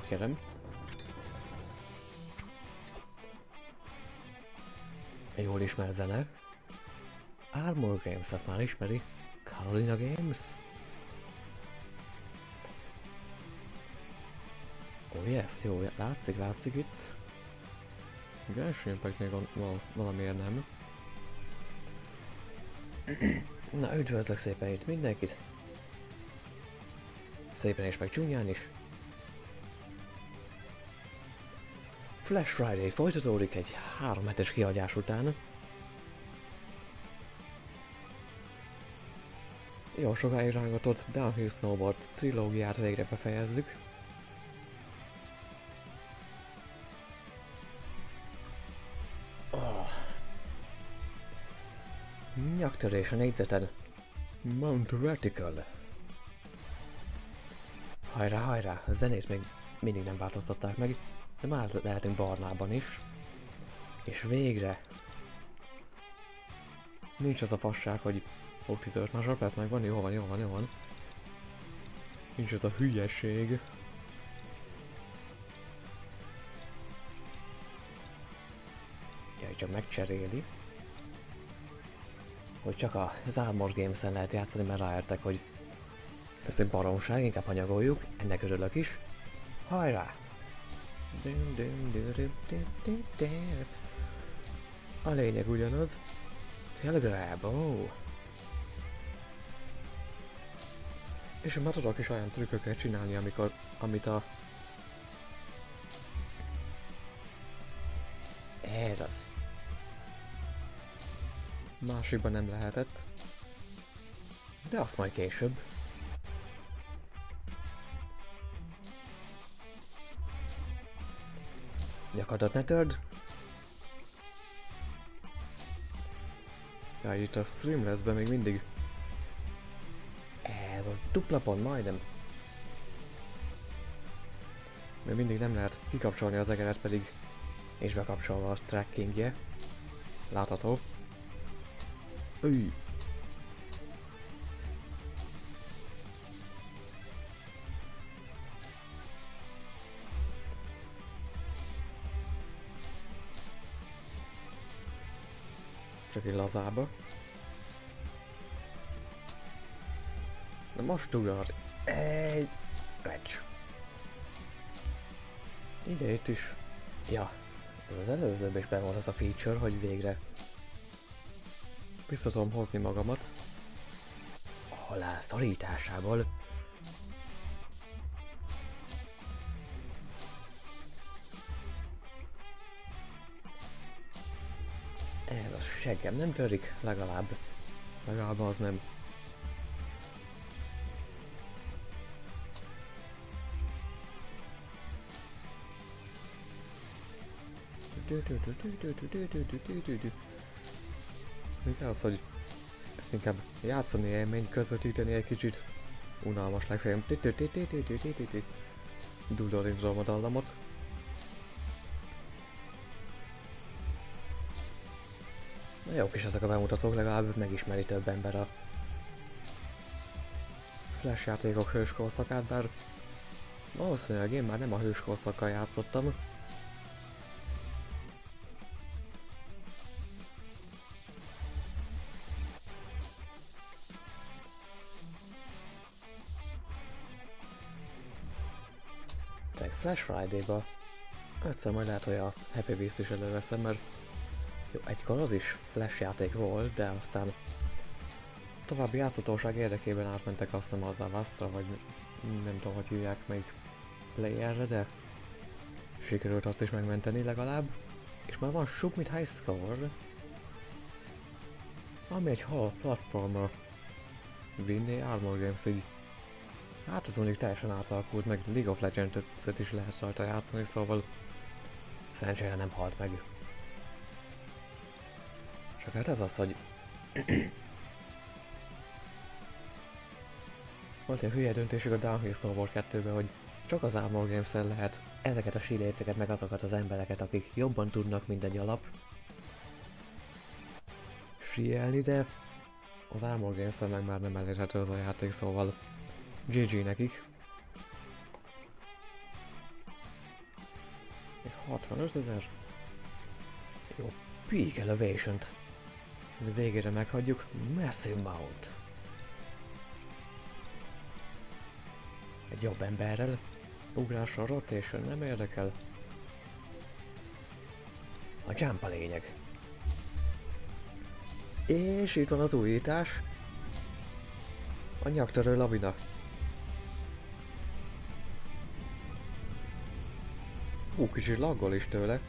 kérem. Jól ismer zene. Armor Games, azt már ismeri. Carolina Games. Oh yes, jó, látszik itt. Genshin Impact még valamiért nem. Na, üdvözlök szépen itt mindenkit. Szépen és meg csúnyán is. Flash Friday folytatódik egy 3 hetes kiadás után. Jó sokáig rángatott Downhill Snowboard trilógiát végre befejezzük. Nyaktörés a négyzeten. Mount Vertical. Hajrá, hajrá! A zenét még mindig nem változtatták meg, de már lehetünk barnában is. És végre... Nincs az a fasság, hogy 15 másodperc megvan, jó van. Nincs az a hülyeség. Jaj, csak megcseréli. Hogy csak az Armor Games-en lehet játszani, mert ráértek, hogy ez egy baromság, inkább hanyagoljuk, ennek örülök is. Hajrá! A lényeg ugyanaz. Telegrab, ó! És már tudok is olyan trükköket csinálni, amit a... Ez az. Másikban nem lehetett. De azt majd később. Nyakadat ne törd! Ja, itt a Streamless-ben még mindig... Ez az dupla pont majdnem. Még mindig nem lehet kikapcsolni az egeret pedig... És bekapcsolva a trackingje. Látható. Új! Csak egy lazába. Na most ugrad. Egy... Recs. Igen, itt is. Ja, ez az előzőben is benne volt az a feature, hogy végre vissza tudom hozni magamat a halál szorításából. Ez a seggem nem törik, legalább az nem. Még az, hogy ezt inkább játszani, élmény közvetíteni egy kicsit unalmas legfeljebb. Dudolindrom a dallamot. Na jók is ezek a bemutatók, legalább megismeri több ember a Flash játékok hőskorszakát, bár valószínűleg én már nem a hőskorszakkal játszottam. Flash Friday-ba egyszer majd lehet, hogy a Happy Beast is előveszem, mert jó, egykor az is Flash játék volt, de aztán további játszatóság érdekében átmentek azt hiszem az Avastra, vagy nem tudom, hogy hívják még playerre, de sikerült azt is megmenteni legalább. És már van Submit High Score, ami egy hal platformra vinné Armor Games így. Hát az mondjuk teljesen átalakult, meg League of Legends-et is lehet rajta játszani, szóval szerencsére nem halt meg. Csak hát ez az, hogy volt egy hülye döntésük a Downhill Snowboard 2-ben, hogy csak az Armor Games-en lehet ezeket a síléceket, meg azokat az embereket, akik jobban tudnak, mint egy alap síelni, de az Armor Games-en meg már nem elérhető az a játék, szóval GG nekik. 65 000. Jó, Peak Elevation-t. De végére meghagyjuk. Massive Mount. Egy jobb emberrel. Ugrásra, rotation nem érdekel. A jump a lényeg. És itt van az újítás. A nyaktörő lavina. Kicsit laggol is tőle.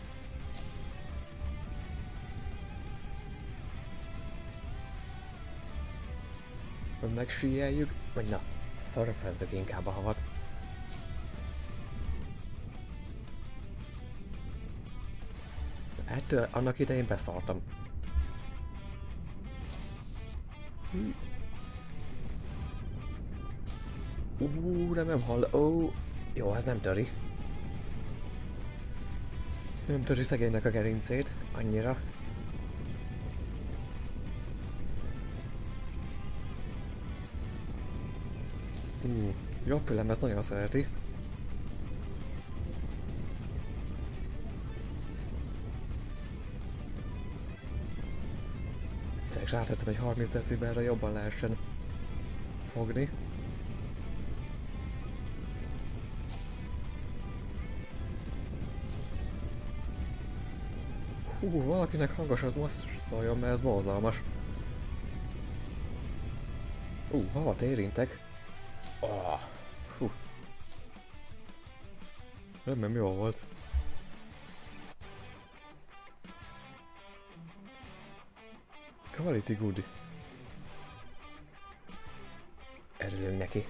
Megsíjeljük, vagy na, szörfezzük inkább a havat. Ettől annak idején beszartam. Nem hall. Jó, ez nem töri. Nem töri szegénynek a gerincét, annyira. Jobbfülem ezt nagyon szereti. Tényleg rátettem egy 30 decibelre, jobban lehessen fogni. Valakinek hangos, az most szóljon, mert ez borzalmas. Havat érintek. Remélem jó volt. Quality good. Örülünk neki.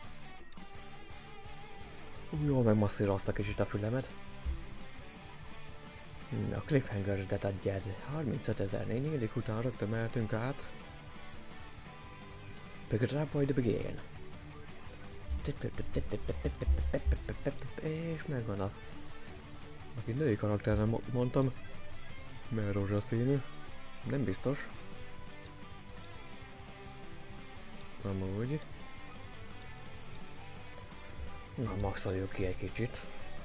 Jól megmasszírozta kicsit a fülemet. A cliffhanger-et adjad. 35 000 negyedik után rögtön mehetünk át. Pick it up by the begin. És megvan a... Aki női karakterre mondtam. Mert rózsaszínű. Nem biztos. Amúgy. Na, maxoljuk ki egy kicsit.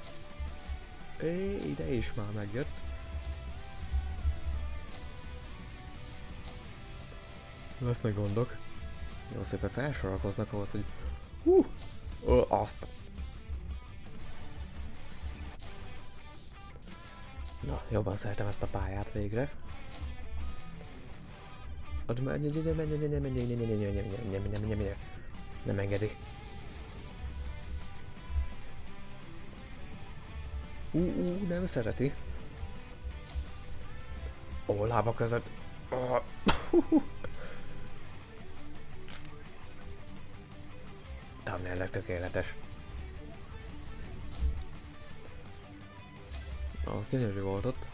Ide is már megjött. Lesznek gondok. Jó szépen felsorakoznak ahhoz, hogy... azt. Na, jobban szeretem ezt a pályát végre. Nem engedi. Nem szereti. Lába között. Thumbnail-leg tökéletes. Az gyönyörű volt ott.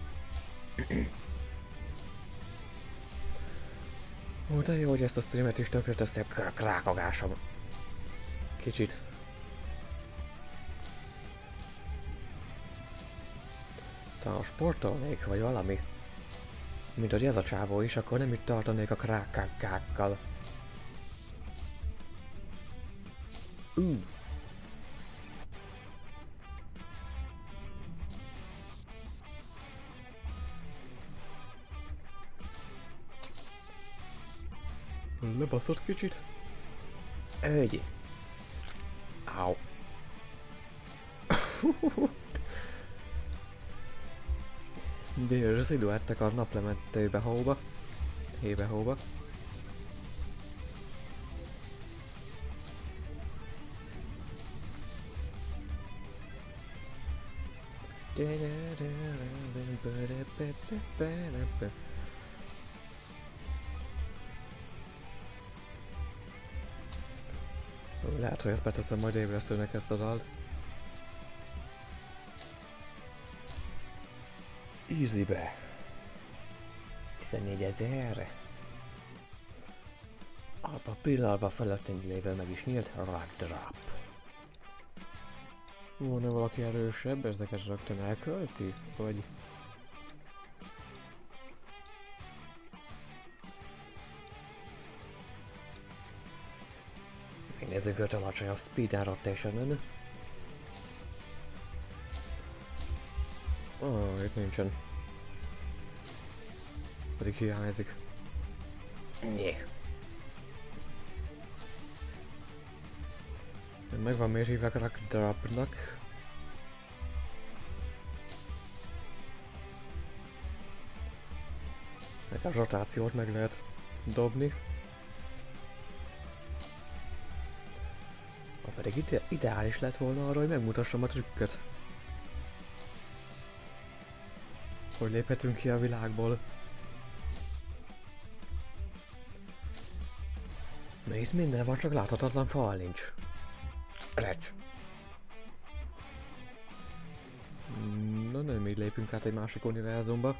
De jó, hogy ezt a streamet is tönkreteszti a krákogásom. Kicsit. Talán sportolnék, vagy valami. Mint hogy ez a csávó is, akkor nem itt tartanék a krákákkal. Lebaszott kicsit. Ögy! Au! Délre sziluettek a naplementébe hóba. Hébe hóba. Lehet, hogy ezt beteszem majd ébresztőnek ezt a dalt. Easybe. 14 000. Abba a pillanatban fölöttünk lévő meg is nyílt Rock Drop. Volna valaki erősebb, ezeket rögtön elkölti? Vagy... Megnézzük őt alacsonyabb speed and rotation-ön. Itt nincsen. Pedig hiányzik. Nyé. Megvan, miért hívják Rakdrabnak. Nekem rotációt meg lehet dobni. Pedig ideális lett volna arra, hogy megmutassam a trükköt. Hogy léphetünk ki a világból. De itt minden van, csak láthatatlan fal nincs. Recs! Na nem így lépünk át egy másik univerzumba.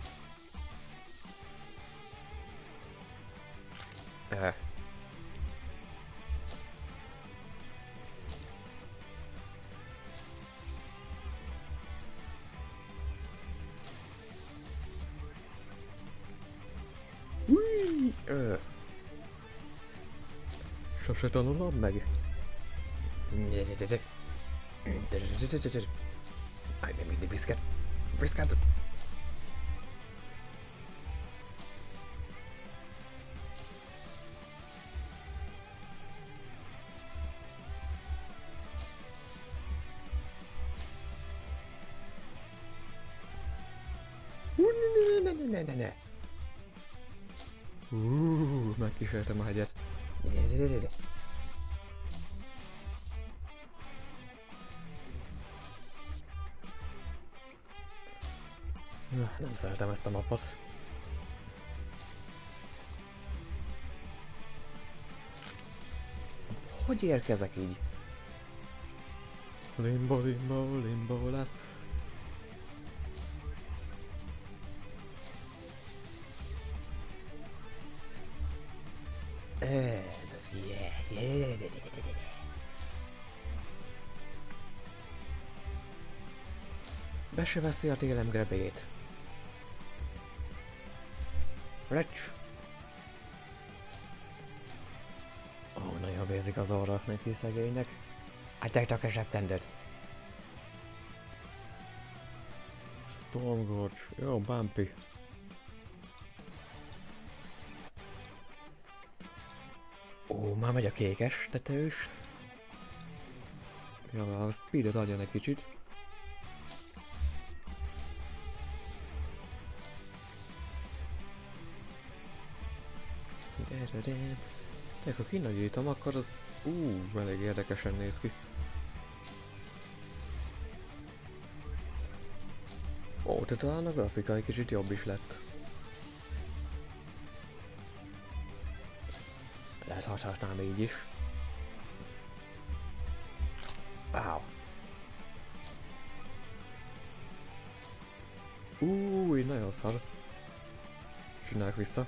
Sose tanulom meg. Aj, nem mindig viszket. Viszket! Ne. Megkísértem a hegyet. Nem szeretem ezt a mapot. Hogy érkezek így? Limbo, lesz. Ez Be se veszi a télem grebét. Recs! Nagyon vérzik az orra neki szegénynek. Adjátok a zsebkendőt! Stormgorge, jó, Bumpy. Már megy a kékes tetős. Ja, a speedot adjon egy kicsit. Tehát ha kinagyítom, akkor az... elég érdekesen néz ki. De talán a grafika egy kicsit jobb is lett. Lehet hathatnám így is. Wow. Így nagyon szar. Csinálják vissza.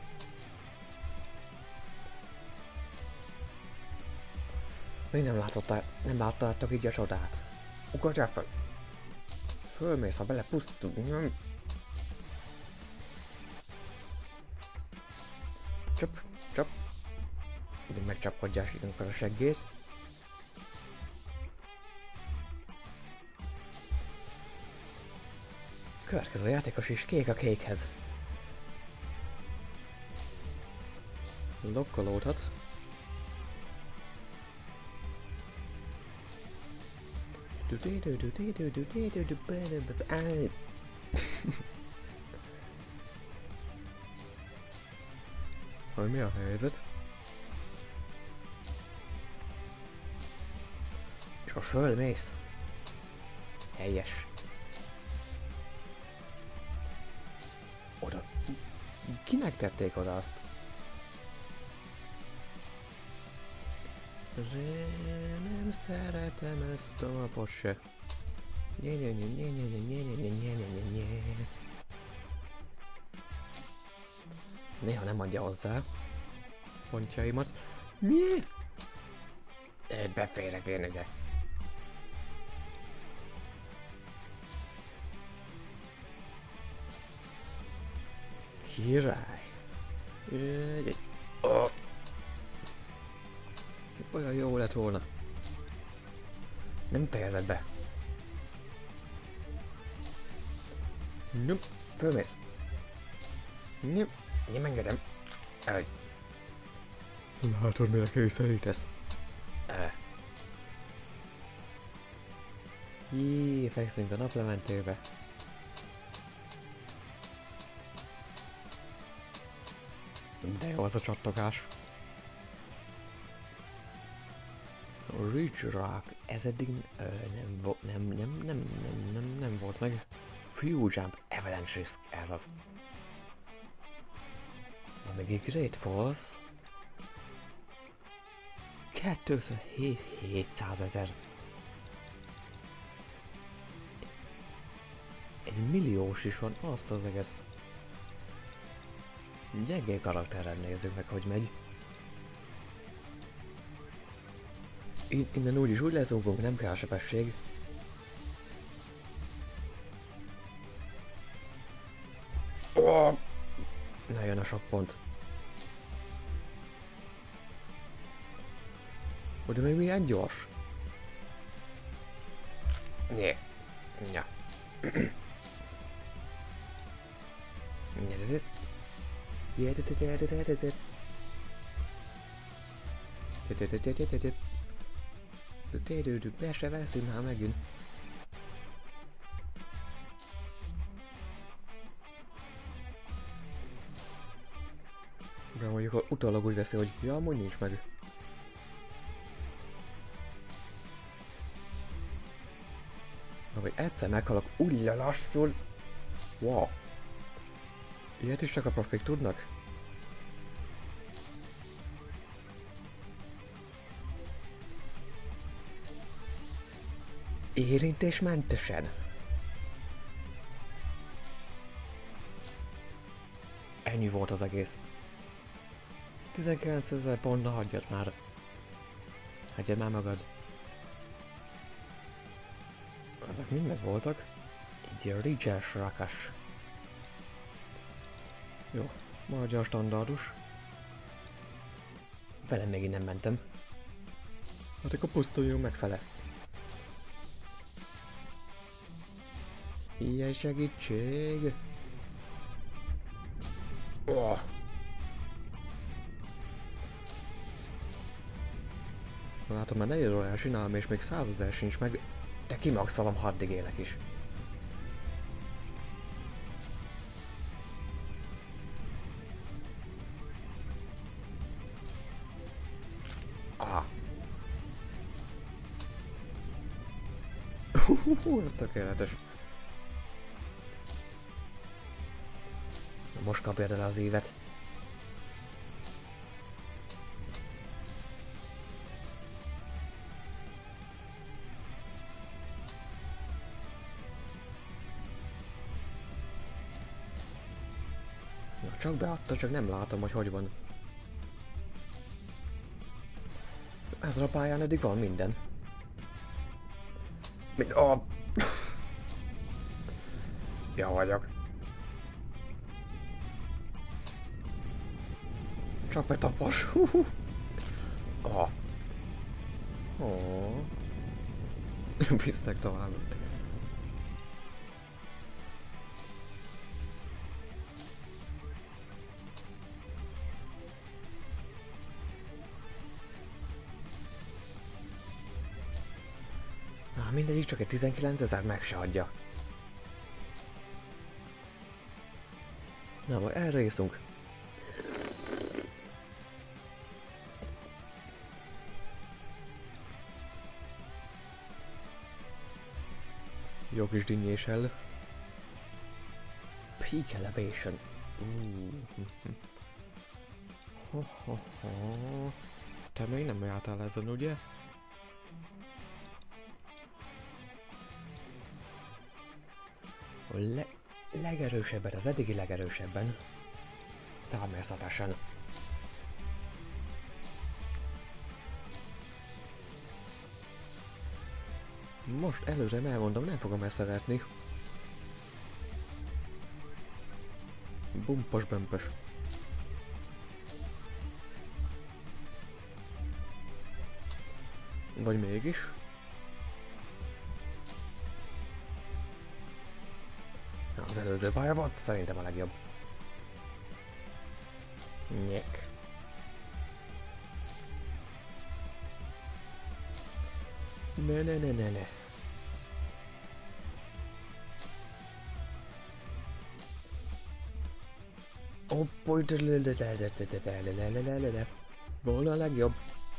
Még nem láttátok így a csodát. Ugorjál fel! Fölmész, ha belepusztul. Csap. Mindig megcsapkodjás ilyenkor a seggét. Következő játékos is kék a kékhez. Lokkolódhat. Hogy mi a helyzet? És most fölmész? Helyes. Oda. Kinek tették oda azt? Nem szeretem ezt a mapot se. Néha nem adja hozzá pontjaimat. Mi? Beférek én ide. Király. Olyan jó lett volna. Nem fejezed be. Nyup, fölmész. Nyup, nem engedem. Elhagy. Látod, mire kényszerítesz? Jé, fekszünk a naplementébe. De jó az a csattogás. Ridge Rock, ez eddig nem volt meg. Fuel Jump, Avalanche Risk, ez az. Még egy Great Falls. 700 000. Egy milliós is van, azt az eget. Gyengé karakterrel nézzük meg, hogy megy. Innen úgyis úgy lezúgunk, nem kell sebesség. Oh! Ne jön a sok pont. De még milyen gyors? Nyé. Nya. Be se veszi már megint. De mondjuk utólag úgy veszi, hogy ja, amúgy nincs meg. Ahogy egyszer meghalok, úgy lelassul. Wow. Ilyet is csak a profik tudnak? Érintésmentesen. Ennyi volt az egész. 19 000 pontna, hagyjad már. Hagyjad már magad. Azok mind meg voltak. Egy Ridge rakas. Jó, maradja a standardus. Velem még innen mentem. Hát akkor pusztuljunk megfele. Ilyen segítség! Oh. Látom, már 4 órát csinálom, és még 100 000 sincs meg. De kimaxolom, ha addig élek is. Ah. Ez tökéletes. Most kapjad el az évet. Na, csak beadta, csak nem látom, hogy hogy van. Ezen a pályán eddig van minden. Oh. Ja vagyok. Csak betapos. Oh. Oh. Bíztek tovább. Mindegyik csak egy 19 000 meg se adja. Na, majd elrészünk. Jó kis dinnyéssel. Peak Elevation. Te még nem jártál ezen, ugye? A legerősebben, az eddigi legerősebben. Természetesen. Most előre elmondom, nem fogom ezt szeretni. Bumpos bömpös. Vagy mégis? Az előző pálya volt szerintem a legjobb. Nyek. Ne. Hoppolj, volna a legjobb.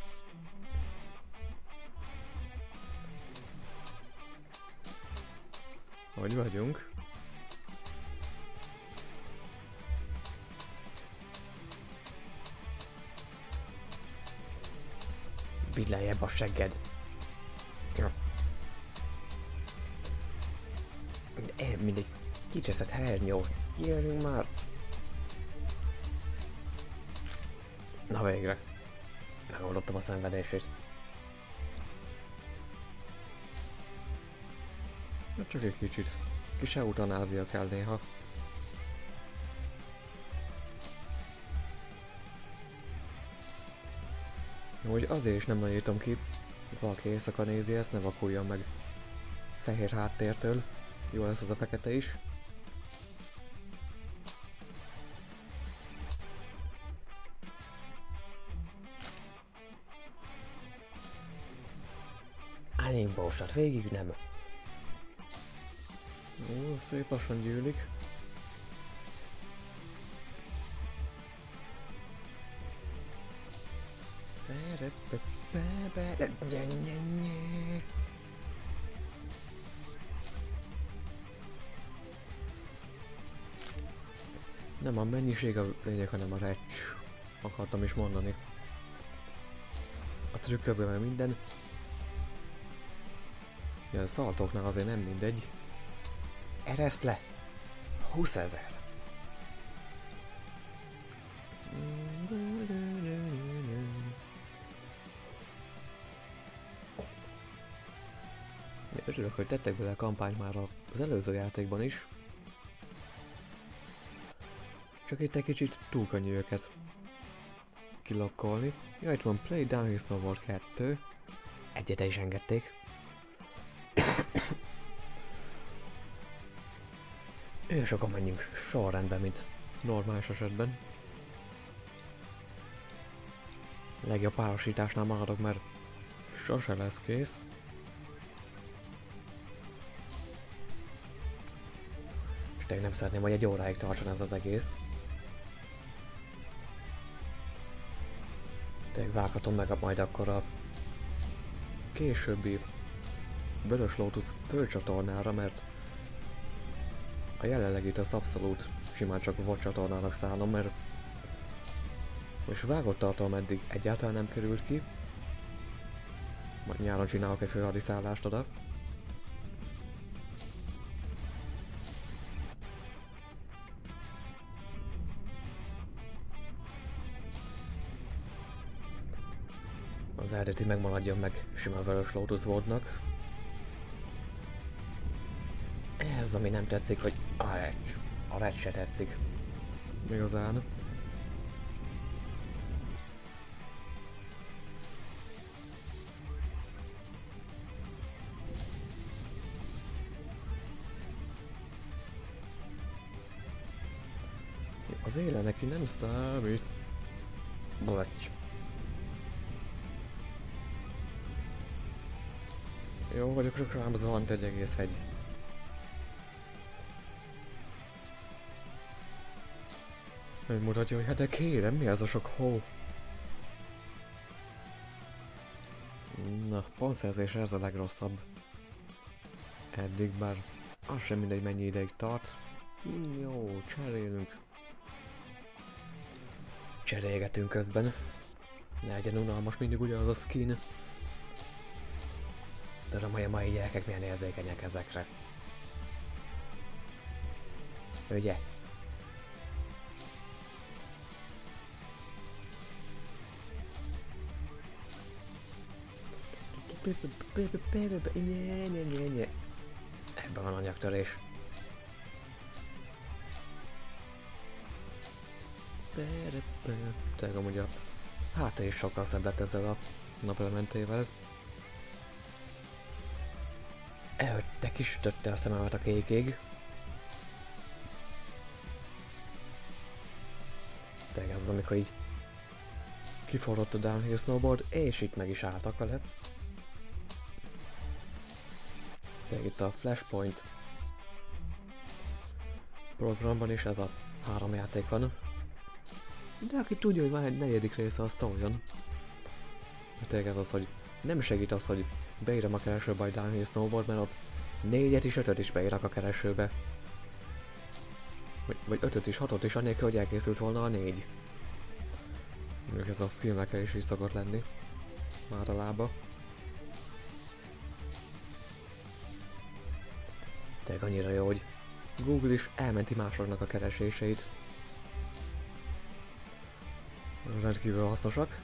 Hogy vagyunk? Vidd lejjebb a segged. Mindegy kicseszett hernyó. Gyerünk már! Na végre. Megoldottam a szenvedését. Na csak egy kicsit. Kis eutanázia kell néha. Hogy azért is nem nagyítom ki. Valaki éjszaka nézi ezt, ne vakuljon meg. Fehér háttértől. Jó lesz az a fekete is. Alimbósat végig nem. Ó, szép lassan gyűlik. Nem a mennyiség a lényeg, hanem a recs. Akartam is mondani. A trükkökben minden. Ilyen szaltoknál azért nem mindegy. Eresz le! 20 000! Örülök, hogy tettek bele a kampányt már az előző játékban is. Csak itt egy kicsit túl könnyű őket kilokkolni. Ja, itt van Play Downhill Snowboard 2. Egyet is engedték. És akkor menjünk sorrendben, mint normális esetben. Legjobb párosításnál maradok, mert sose lesz kész. És tényleg nem szeretném, hogy egy óráig tartson ez az egész. Tényleg vághatom meg majd akkor a későbbi Vörös Lotus főcsatornára, mert a jelenlegit az abszolút simán csak a VOD csatornának szánom, mert most vágott tartalom eddig egyáltalán nem került ki. Majd nyáron csinálok egy főhadiszállást oda. Az eredeti megmaradjon meg simán Vörös Lotus VOD-nak. Ez, ami nem tetszik, hogy a recs se tetszik. Igazán. Az éle neki nem számít. Blacs. Jó vagyok, csak rám zuhant egy egész hegy. Megmutatja, hogy hát de kérem, mi az a sok hó? Na, pontszerzésre ez a legrosszabb. Eddig, bár az sem mindegy, mennyi ideig tart. Jó, cserélünk. Cserélgetünk közben. Ne legyen unalmas, mindig ugyanaz a skin. Tudom, hogy a mai gyerekek milyen érzékenyek ezekre. Ugye? Ebben van anyagtörés. Tényleg amúgy a háttér is sokkal szebb lett ezzel a napelementével. Te kisütötte a szememet a kékig. az, amikor így kiforrott a downhill snowboard, és itt meg is álltak vele. De itt a Flashpoint programban is ez a 3 játék van. De aki tudja, hogy már egy 4. része, az szóljon. Tényleg ez az, hogy nem segít az, hogy beírom a keresőbe a downhill snowboard, mert ott 4-et is 5-öt is beírok a keresőbe. Vagy 5-öt is, 6-ot is, annélkül, hogy elkészült volna a 4. Még ez a filmekkel is szokott lenni. Már a lába. Tényleg annyira jó, hogy Google is elmenti másoknak a kereséseit. Rendkívül hasznosak.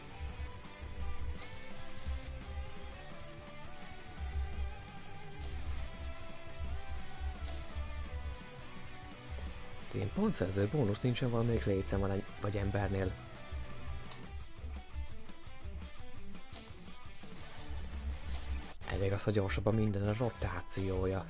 Én pontszerző bónusz nincsen valamelyik létszem vagy embernél. Elég az, hogy gyorsabb a minden a rotációja.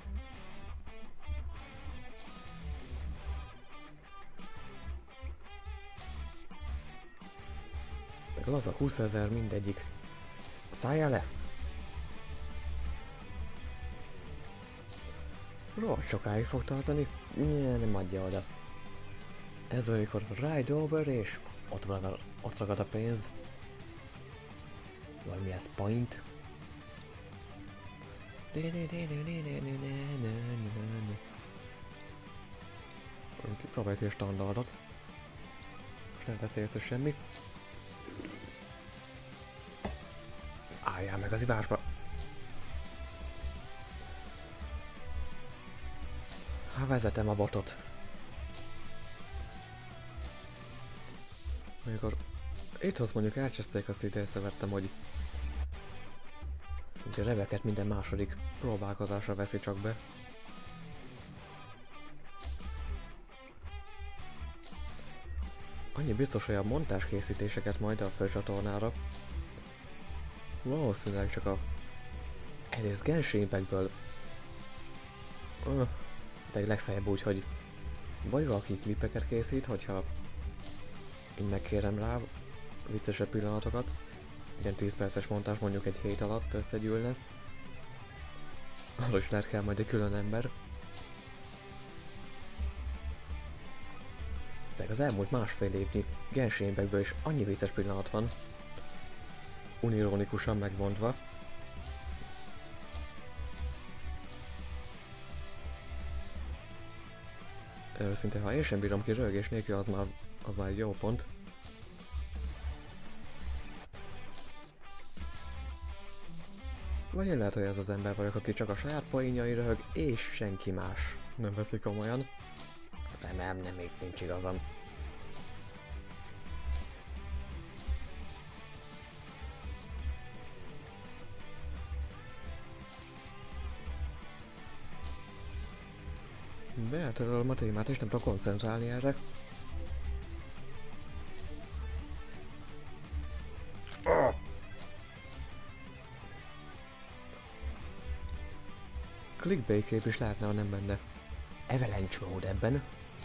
Laza 20 000 mindegyik. Szálljál le! Rohadt sokáig fog tartani. Nem adja oda. Ez van, amikor ride over és ott ragad a pénz. Vagy mi ez? Point? Próbáljuk a standardot. Most nem veszi észre semmi. Álljál meg az ivásba! Ha vezetem a botot. Amikor itt mondjuk elcseszték, azt itt észrevettem, hogy a reveket minden második próbálkozásra veszi csak be. Annyi biztos, hogy a montás készítéseket majd a főcsatornára valószínűleg csak a egész Genshin Impact-ből de legfeljebb úgy, hogy vagy valaki klipeket készít, hogyha én megkérem rá viccesebb pillanatokat, ilyen 10 perces montás mondjuk egy hét alatt összegyűlne. Arra is lehet kell majd egy külön ember. De az elmúlt másfél évnyi Genshin Impact-ből is annyi vicces pillanat van, unironikusan megmondva. Őszintén, ha én sem bírom ki rögés nélkül, az már egy jó pont. Vagy én lehet, hogy ez az ember vagyok, aki csak a saját poénjai röhög, és senki más nem veszi komolyan. Nem, itt nincs igazam. Beeltörölöm a témát, és nem tudok koncentrálni erre. Clickbait kép is lehetne, ha nem benne avalanche mód ebben.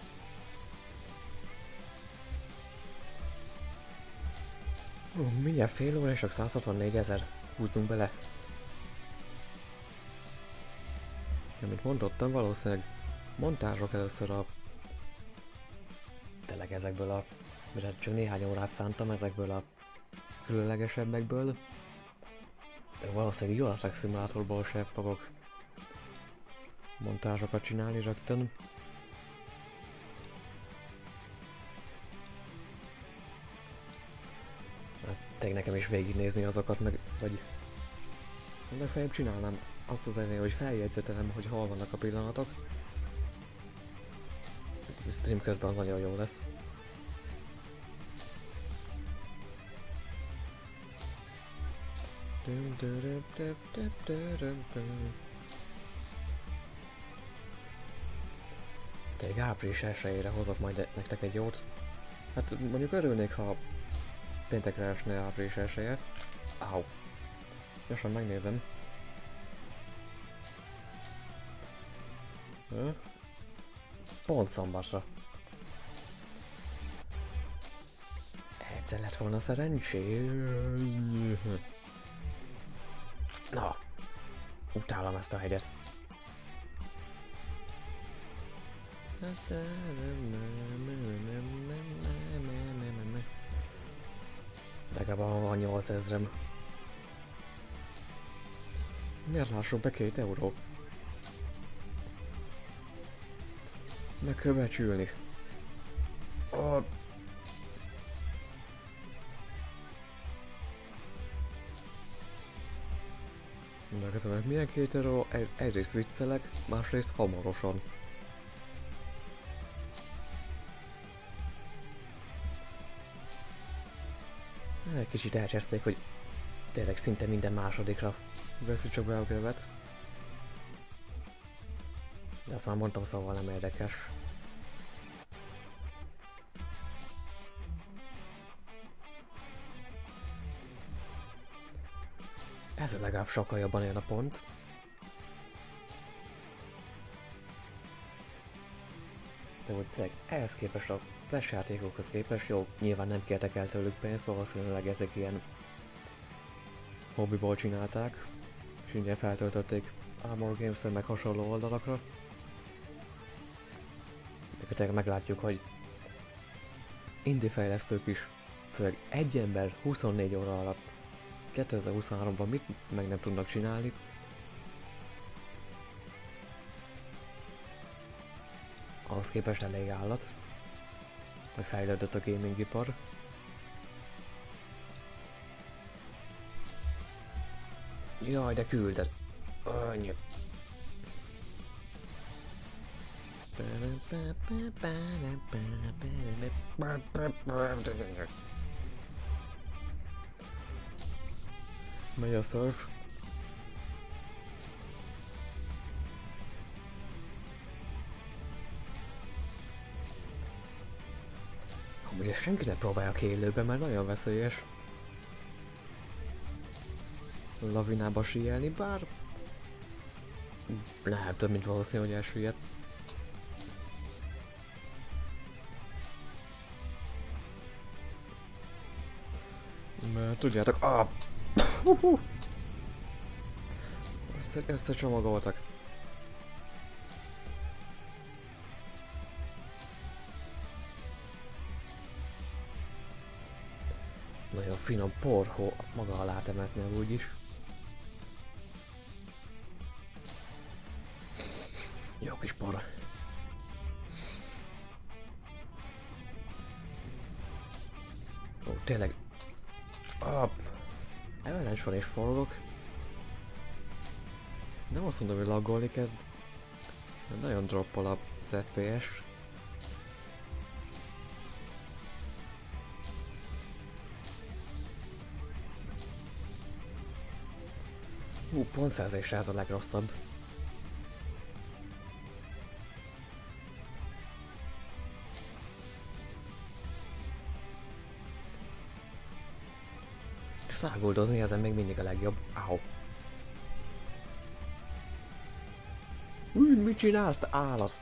Mindjárt fél óra és csak 164 000. Húzzunk bele. Amit mondottam, valószínűleg montázsok először tényleg ezekből mert csak néhány órát szántam ezekből a különlegesebbekből. De valószínűleg Euro Truck Simulatorból sem fogok montázsokat csinálni rögtön. Ez tényleg nekem is végignézni azokat, meg vagy legfeljebb csinálnám azt az elején, hogy feljegyzetelem, hogy hol vannak a pillanatok. A stream közben az nagyon jó lesz. Tényleg április 1-ére hozok majd nektek egy jót. Hát mondjuk örülnék, ha péntekre esne április 1-je. Áu. Gyorsan megnézem. Pont szombatra. egyszer lett volna szerencsé. Na, utálom ezt a hegyet. Legalább van 8000-em. Miért lássuk be 2 euró? Meg kell becsülni. Megkezdem, hogy milyen 2 euró, egyrészt viccelek, másrészt hamarosan. Egy kicsit elcseszték, hogy tényleg szinte minden másodikra veszi csak be a követ. De azt már mondtam, szóval nem érdekes. Ez legalább sokkal jobban jön a pont. De úgy tényleg ehhez képest a Flash játékokhoz képest jó, nyilván nem kértek el tőlük pénzt, valószínűleg ezek ilyen hobbiból csinálták, és ingyen feltöltötték Armor Games-en meg hasonló oldalakra. De tényleg meglátjuk, hogy indie fejlesztők is, főleg egy ember 24 óra alatt 2023-ban mit meg nem tudnak csinálni. Ahhoz képest elég állat, hogy fejlődött a gaming ipar. Jaj, de külded! Annyi. Megy a surf. Amúgy ezt senki ne próbálja ki élőben, mert nagyon veszélyes. Lavinába síelni, bár... lehet több, mint valószínű, hogy elsüllyedsz. Mert tudjátok... Összecsomagoltak. Nagyon finom porhó maga alá temetni úgyis. Jó kis por. Ó, tényleg. Avalanche van és forgok. Nem azt mondom, hogy laggolni kezd. Nagyon droppol az FPS. Pontszerzésre ez a legrosszabb. Száguldozni ezen még mindig a legjobb. Áó. Mit csinálsz, te állat?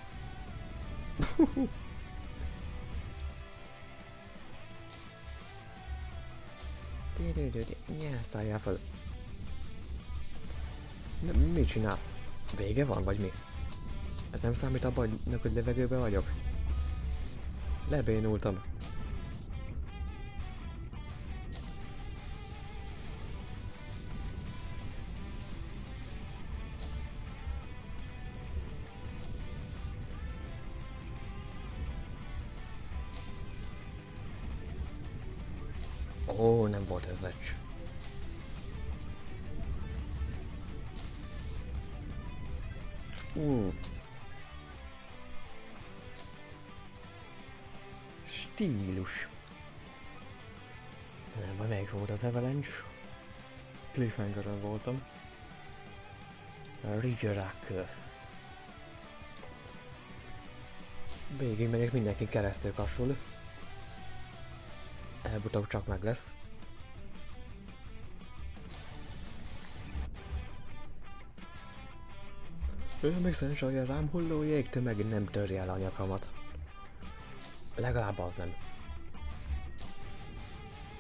Szálljál fel. Mit csinál? Vége van, vagy mi? Ez nem számít abban, hogy levegőben vagyok? Lebénultam. Ó, nem volt ez recs. Stílus. Nem baj, melyik volt az Avalanche? Cliffhangeren voltam. Ridgerak. Végig megyek, mindenki keresztül kasul. Előbb-utóbb csak meg lesz. Ő még szerencsé, hogy a rám hulló jégtömeg nem törje el a nyakamat. Legalább az nem.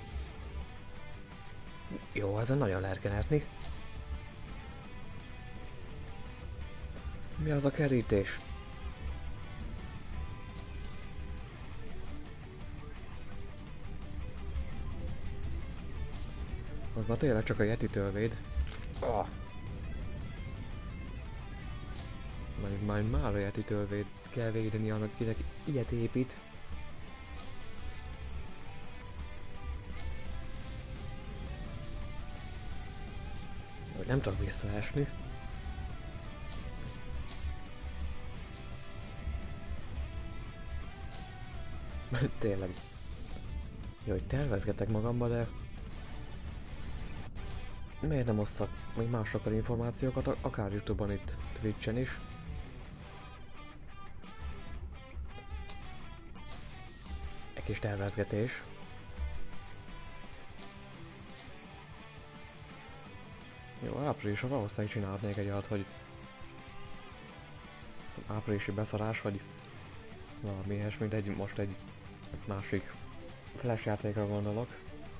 Jó, ezen nagyon lehet kenetni. Mi az a kerítés? Az már tényleg csak a Yeti-től véd. Oh. Már a Yeti-től kell védeni annak, akinek ilyet épít. Hogy nem tudok visszaesni. Tényleg. Jó, hogy tervezgetek magamba, de... Miért nem osszak még másokkal információkat, akár YouTube-on, itt Twitch-en is. Egy kis tervezgetés. Jó, áprilisra valószínűleg csinálhatnék egy olyat, hogy... áprilisi beszarás, vagy... valami ilyesmit, most egy másik Flash játékra gondolok.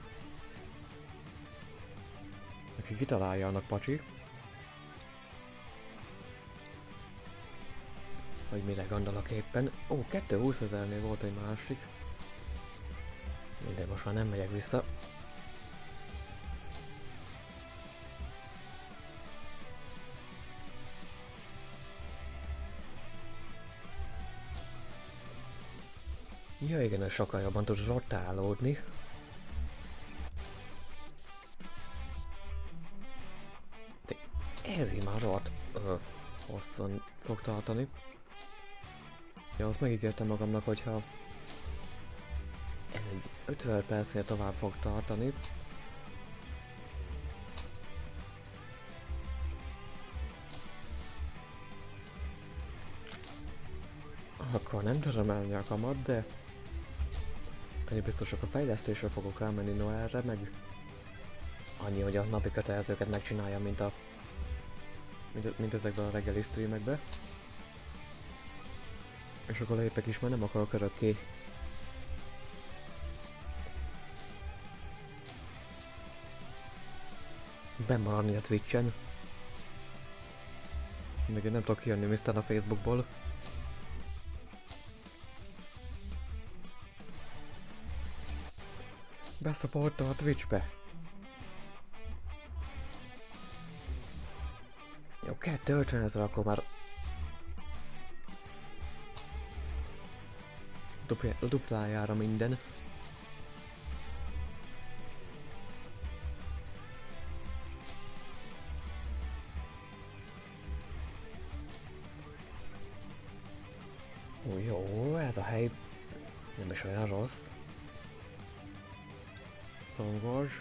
Aki kitalálja, annak pacsi. Hogy mire gondolok éppen. Ó, 220 000-nél volt egy másik. Mindegy, most már nem megyek vissza. Ja igen, ez sokkal jobban tud rotálódni. De ez így már rohadt hosszan fog tartani. Ja, azt megígértem magamnak, hogyha ez egy 50 percnél tovább fog tartani. Akkor nem tudom elni a kamat, de annyi biztos, hogy a fejlesztésre fogok rámenni Noelre, meg annyi, hogy a napi kötelezőket megcsináljam, mint ezekben a reggeli streamekbe. És akkor lépek is, mert nem akarok örökké bemaradni a Twitch-en. Még én nem tudok kijönni Mr. a Facebookból. Beszaportam a Twitchbe. Jó, 250 000, akkor már duplájára minden. Ó, jó, ez a hely nem is olyan rossz. Stonewall.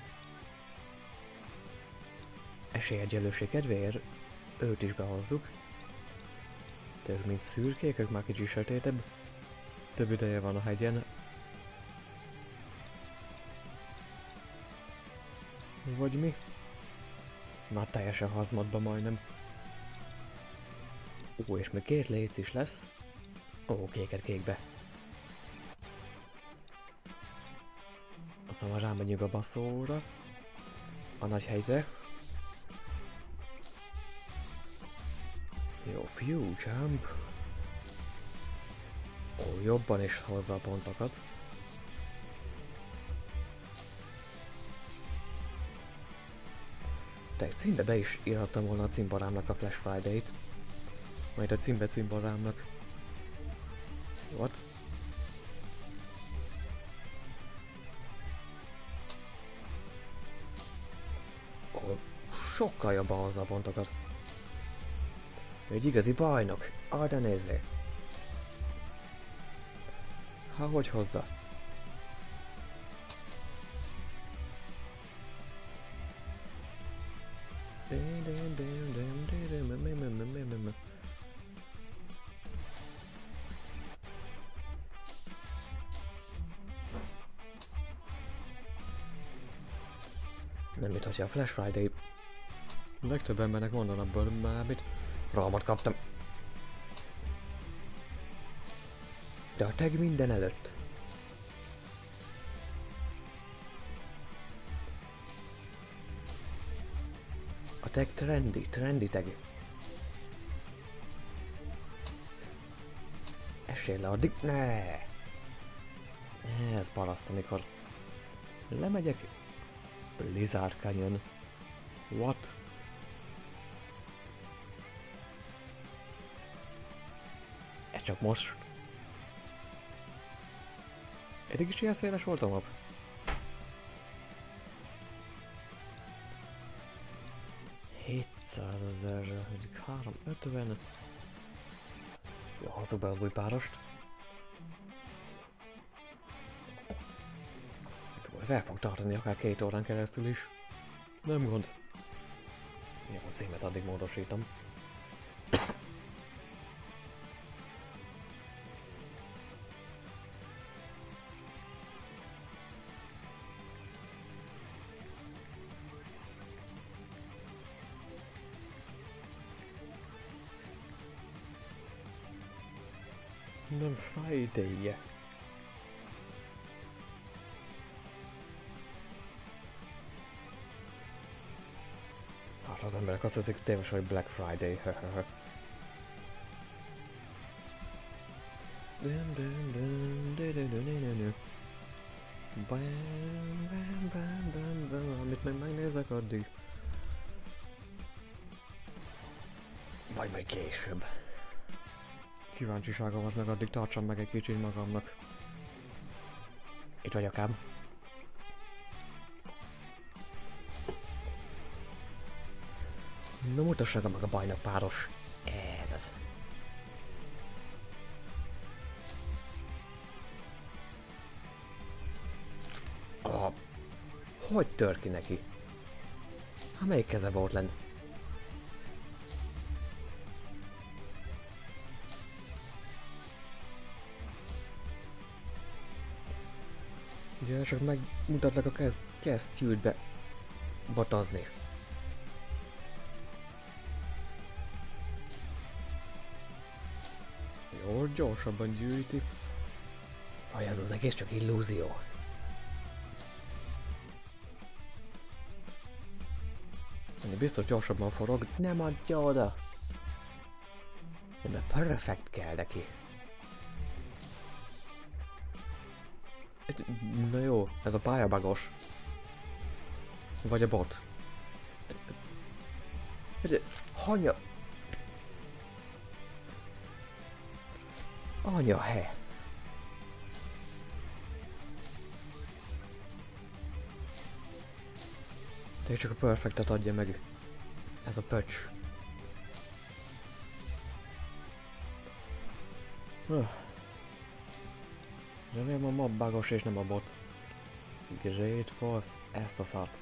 Esélyegyenlőség kedvéért őt is behozzuk. Tőlük mint szürkék, ők már kicsit sötétebb. Több ideje van a hegyen. Vagy mi? Már teljesen hazmatban majdnem. Ó, és még 2 léc is lesz. Ó, kéket kékbe. Aztán már rámegyünk a baszóra. A nagy helyre. Jó, few jump. Ó, jobban is hozza a pontokat. Te egy címbe be is írhattam volna a címbarámnak a Flash Friday-t. Majd a címbe címbarámnak. What? Ó, sokkal jobban hozza a pontokat. Egy igazi bajnok. Ah, de nézzé. Ha, hogy hozza? Nem mit, hogyha a Flash Friday... Legtöbb embernek mondanak belőle már mit. Rohamot kaptam. De a tag minden előtt. teg trendi teg. Esél le addig, ne! Ez paraszt, amikor lemegyek Blizzard Canyon. What? Ez csak most? Eddig is ilyen széles volt a map? $700,000, 350. Jó, hozzuk be az új párost. Ez el fog tartani akár 2 órán keresztül is. Nem gond. Jó, a címet addig módosítom. Nem Friday. Hát az emberek azt hiszik téves, hogy Black Friday. Amit meg megnézek addig. Vagy majd később. Kíváncsiságomat meg addig tartsam meg egy kicsit magamnak. Itt vagyok ám. Na mutassák meg a bajnok páros. Ez az. Hogy tör ki neki? Ha melyik keze volt lenn? Ugye csak megmutatlak a kesztyűtbe botozni. Jó, gyorsabban gyűjti. Vagy ez az egész csak illúzió. Biztos gyorsabban forog, nem adja oda. De perfekt kell neki. Na jó, ez a pályabagos. Vagy a bot. Hanya... Anya he. Te csak a perfektet adja meg. Ez a pöcs. Remélem a map bugos és nem a bot. Great Force, ezt a szart.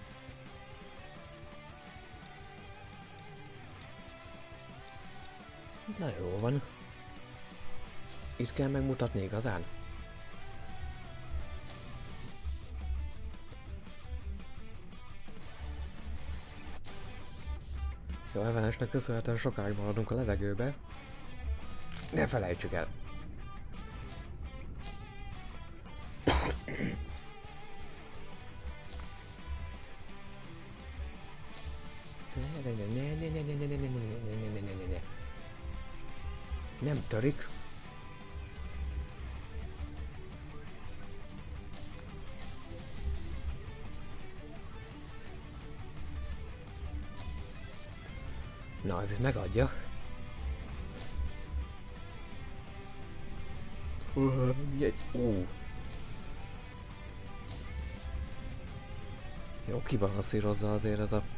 Na jó van. Itt kell megmutatni igazán. Jó, Evanesnek köszönhetően sokáig maradunk a levegőbe. Ne felejtsük el. Nem törik. Na, ez is megadja. Jó, kibalansírozza azért ez a...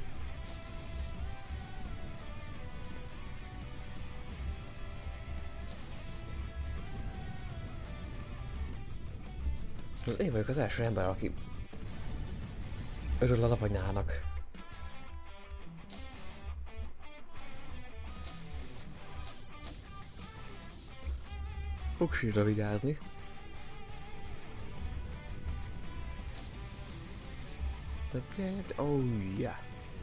Én vagyok az első ember, aki örül a lavanyának. Puksira vigyázni. Oh yeah.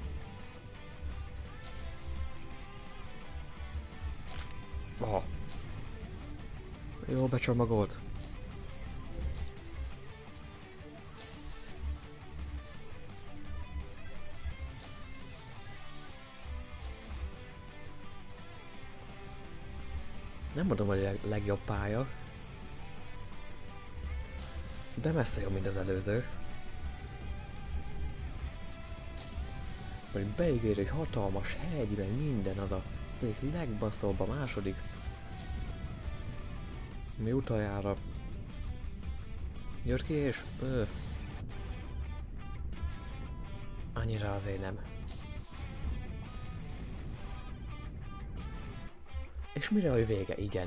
Oh. Jó, becsomagolt. Nem mondom, hogy a legjobb pálya. De messze jobb, mint az előző. Vagy beígér egy hatalmas hegy, meg minden, az egyik legbaszóbb, a második. Mi utoljára jött ki és... Annyira azért nem. És mire a vége? Igen.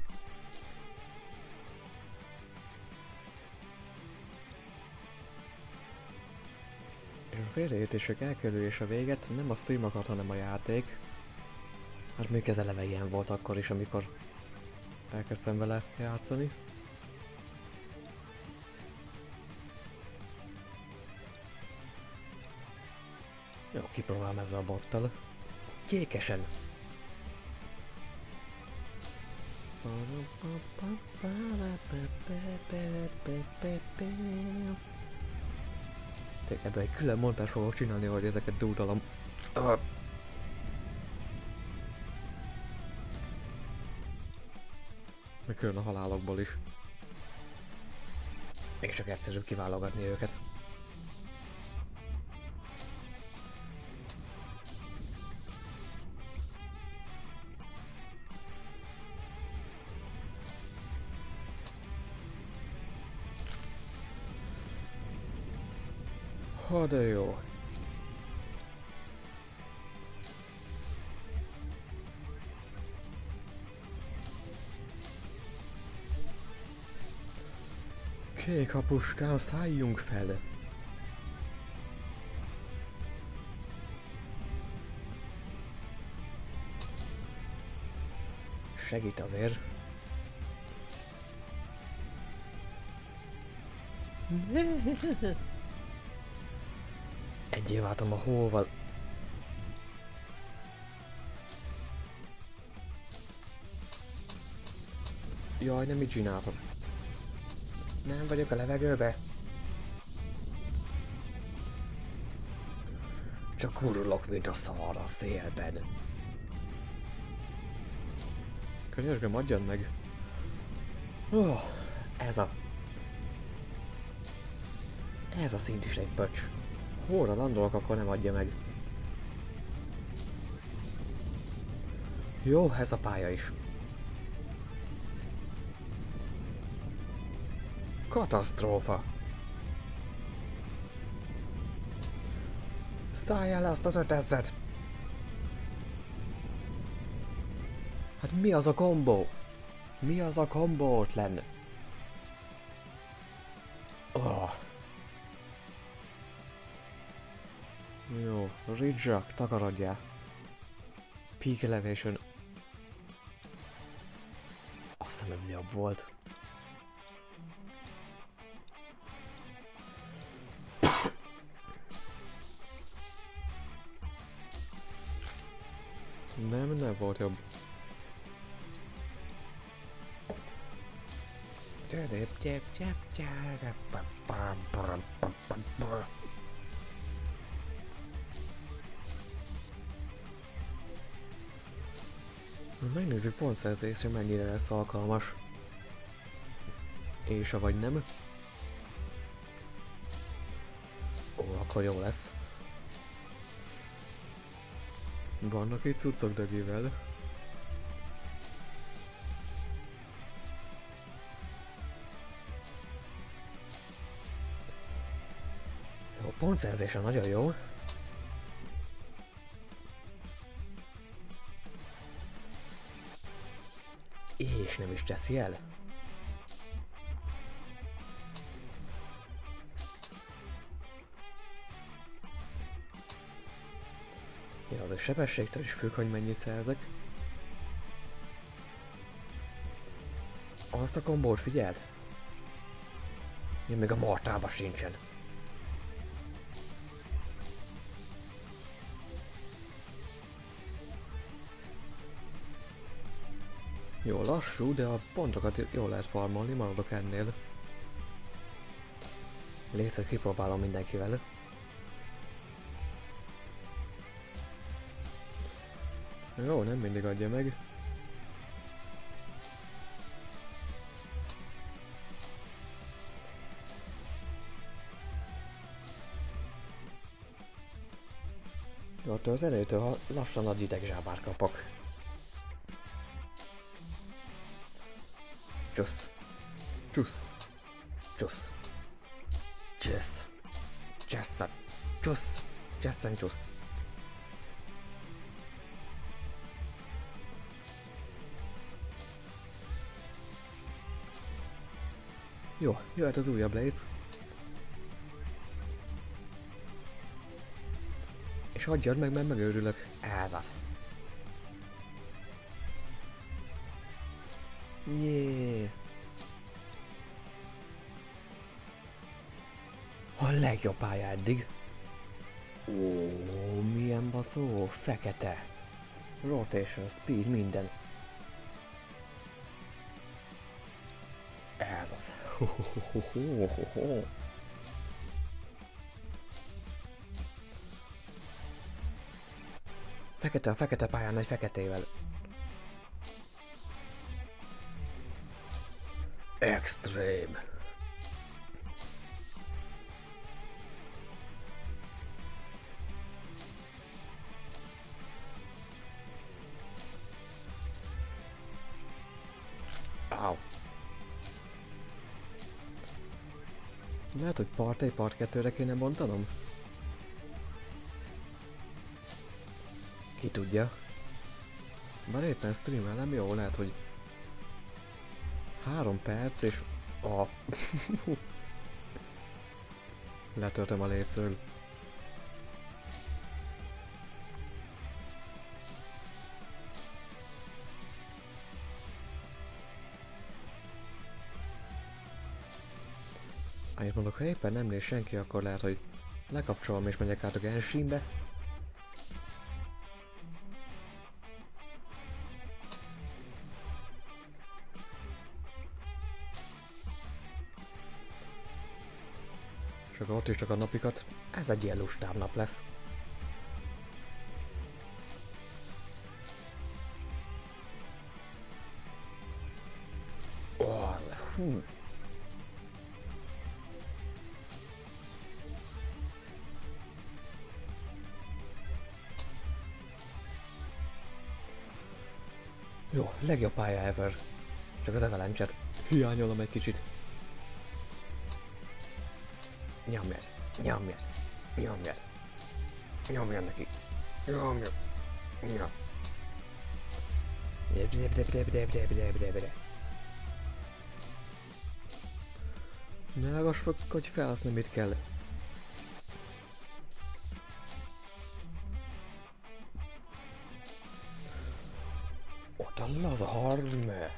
És a félreértések elkerülése véget nem a stream akart, hanem a játék. Hát még ez eleve ilyen volt akkor is, amikor elkezdtem vele játszani. Jó, kipróbálom ezzel a bottal. Kékesen! Ebből egy külön mondást fogok csinálni, hogy ezeket dúdalom. Meg külön a halálokból is. Még csak egyszerűbb kiválogatni őket. Ha de jó. Kék apuskám, szálljunk fel! Segít azért. Egyé váltom a hóval. Jaj, nem így csináltam. Nem vagyok a levegőbe. Csak urulok, mint a szar a szélben. Könyörgöm, adjad meg. Ez a szint is egy pöcs. Hóra landolok, akkor nem adja meg. Jó, ez a pálya is. Katasztrófa! Szálljál le azt az 5000-et! Hát mi az a kombó? Mi az a kombó ott lenne? Jó, Ridge-ak, takarodjál. Peak Elevation. Azt hiszem ez jobb volt. Nem volt jobb. Megnézzük pontszerzésre mennyire lesz alkalmas. És vagy nem. Ó, akkor jó lesz. Vannak itt cuccok dögivel. Jó, pontszerzése nagyon jó. És nem is teszi el. Ja, az a sebességtől is függ, hogy mennyit szerzek. Azt a kombót figyeld? Én még a mortálba sincsen. Jó, lassú, de a pontokat jól lehet farmolni, maradok ennél. Létszik, kipróbálom mindenkivel. Jó, nem mindig adja meg. Ott az előtől lassan nagy idegzsábár kapok. Csusz. Csusz. Csusz. Csusz. Csusz. Csusz. Csusz. Csusz. Jó, jöhet az újabb Blades. És hagyjad meg, mert megőrülök. Ez az. Jé. A legjobb pálya eddig. Ó, milyen baszó. Fekete. Rotation, speed, minden. Ez az. Fekete a fekete pályán egy feketével. Extreme. Au. Lehet, hogy part 1, part 2-re kéne bontanom? Ki tudja. Bár éppen streamelem, jó, lehet, hogy 3 perc és... Letöltöm a létről. Annyit mondok, ha éppen nem néz senki, akkor lehet, hogy lekapcsolom és megyek át a Genshinbe. És akkor ott is csak a napikat. Ez egy ilyen lustább nap lesz. Oh, hú. Jó, legjobb pálya ever. Csak az Avalanche-et hiányolom egy kicsit. Nyomjad, nyomjad, nyomjad. Nyomjad neki. Nyomjad. Nyomjad. Ne agass meg, hogy felhasználni mit kell. Ott a laza harme.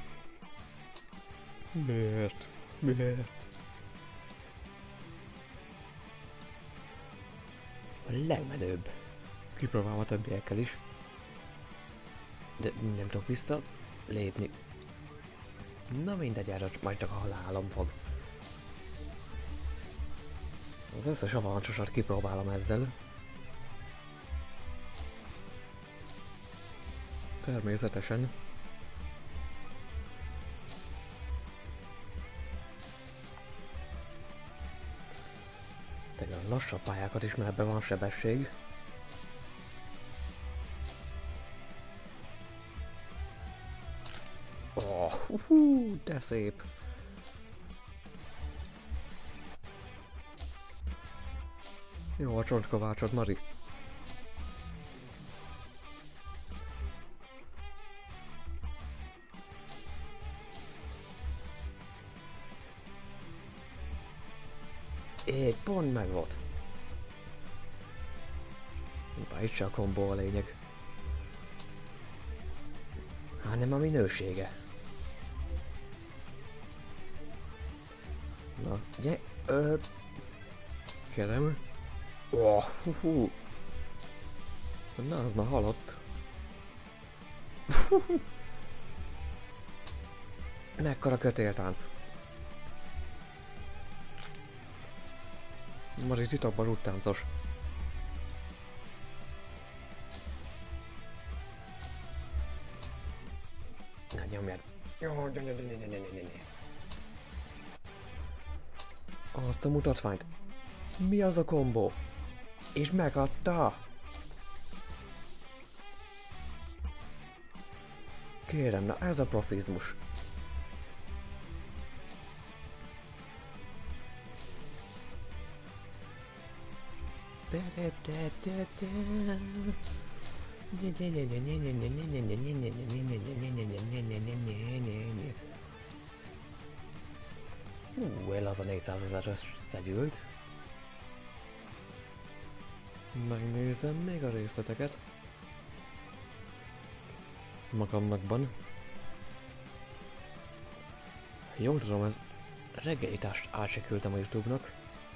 Miért? Miért? A legmenőbb. Kipróbálom a többiekkel is. De nem tudok vissza lépni. Na mindegy, erre majd csak a halálom fog. Az összes avancsosat kipróbálom ezzel. Természetesen. A lassabb pályákat is, mert ebben van sebesség. Oh, de szép. Jó a csontkovácsod, Mari. Pont meg volt. Bár itt se a kombó a lényeg. Nem a minősége. Na, gyere. Kérem. Na, az már halott. Mekkora kötéltánc. Mari titokban ruttáncos. Na nyomjad. Jó, azt a mutatványt. Mi az a kombó? És megadta? Kérem, na ez a profizmus. El az a 400 000-ös szegyült. Megnézem még a részleteket. Magamnakban. Jól tudom, ez reggelítást átsekültem a YouTube-nak.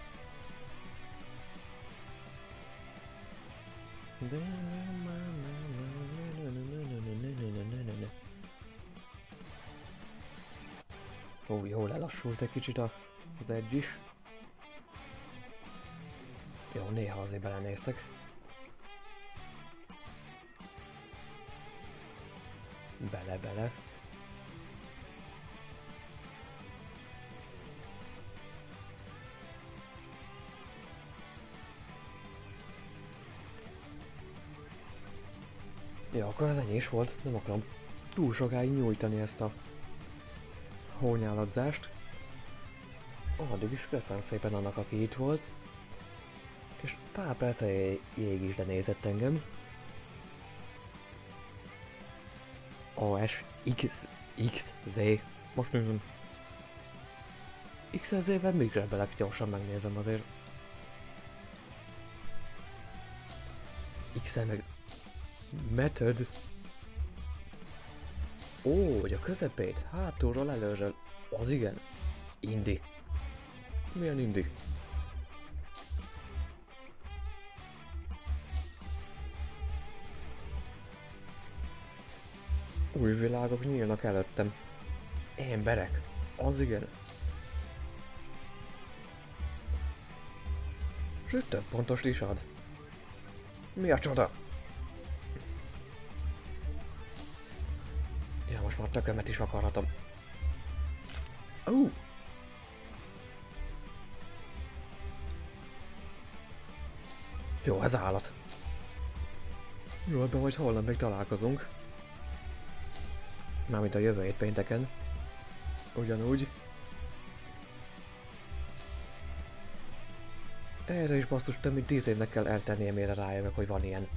Ó, jól lelassult egy kicsit az edge is. Jó, néha azért belenéztek. Bele-bele. Ja, akkor az ennyi is volt. Nem akarom túl sokáig nyújtani ezt a hónyáladzsást. Addig is köszönöm szépen annak, aki itt volt. És pár perceig is lenézett engem. XZ. Most nézem. XZ-vel működbelek gyorsan megnézem azért. XZ meg... Method. Ó, hogy a közepét, hátulról, előről. Az igen. Indi. Milyen indi? Új világok nyílnak előttem. Emberek. Az igen. Sőt, több pontost is ad. Mi a csoda? Ja, most már tökömet is akarhatom. Jó, ez állat. Jó, ebben majd holnap még találkozunk. Mármint a jövő hét pénteken. Ugyanúgy. Erre is basszus, több mint 10 évnek kell eltennie, mire rájövök, hogy van ilyen.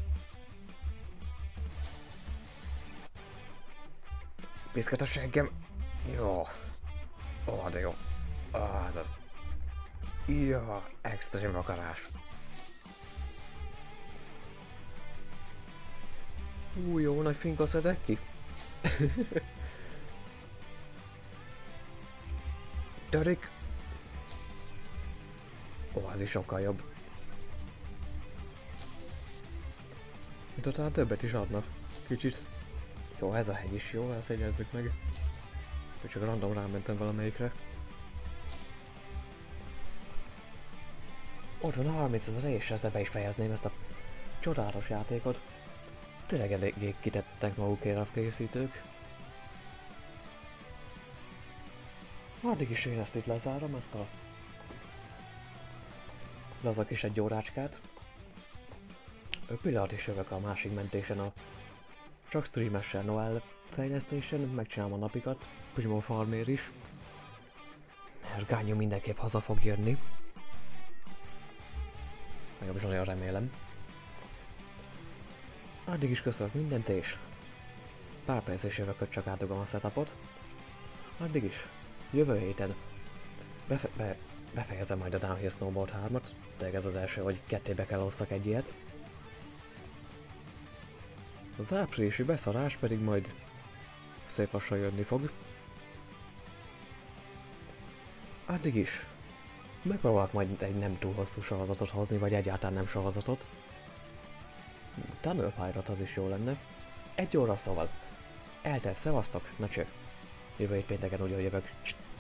Piszket a seggem. Jó. Ó, de jó. Ez az. Jó, extrém vakarás. Jó nagy finka szedek ki. Törik. Ó, ez is sokkal jobb. De talán többet is adnak. Kicsit. Jó, ez a hegy is jó, ezt egyezzük meg. Csak random rámentem valamelyikre. Ott van a 30 000 és ezzel be is fejezném ezt a csodálatos játékot. Tényleg eléggé kitettek magukért a készítők. Addig is én ezt itt lezárom, ezt a laza kis egy órácskát. Pillanat is jövök a másik mentésen, a csak streamessel Noel fejlesztésen, megcsinálom a napikat, Primo Farmér is. Mert Gányú mindenképp haza fog jönni. Legalábbis nagyon remélem. Addig is köszönök mindent és pár perc is jövök, hogy csak átdugom a setupot. Addig is, jövő héten befejezem majd a Downhill Snowboard 3-at, de ez az első, hogy kettébe kell osztak egy ilyet. Az áprilisi beszarás pedig majd szép lassan jönni fog. Addig is megpróbálok majd egy nem túl hosszú sorozatot hozni, vagy egyáltalán nem sorozatot. Tunnel Pirate az is jó lenne. 1 óra szóval. Eltelt, szevasztok, na cső. Jövő hét pénteken úgy, hogy jövök.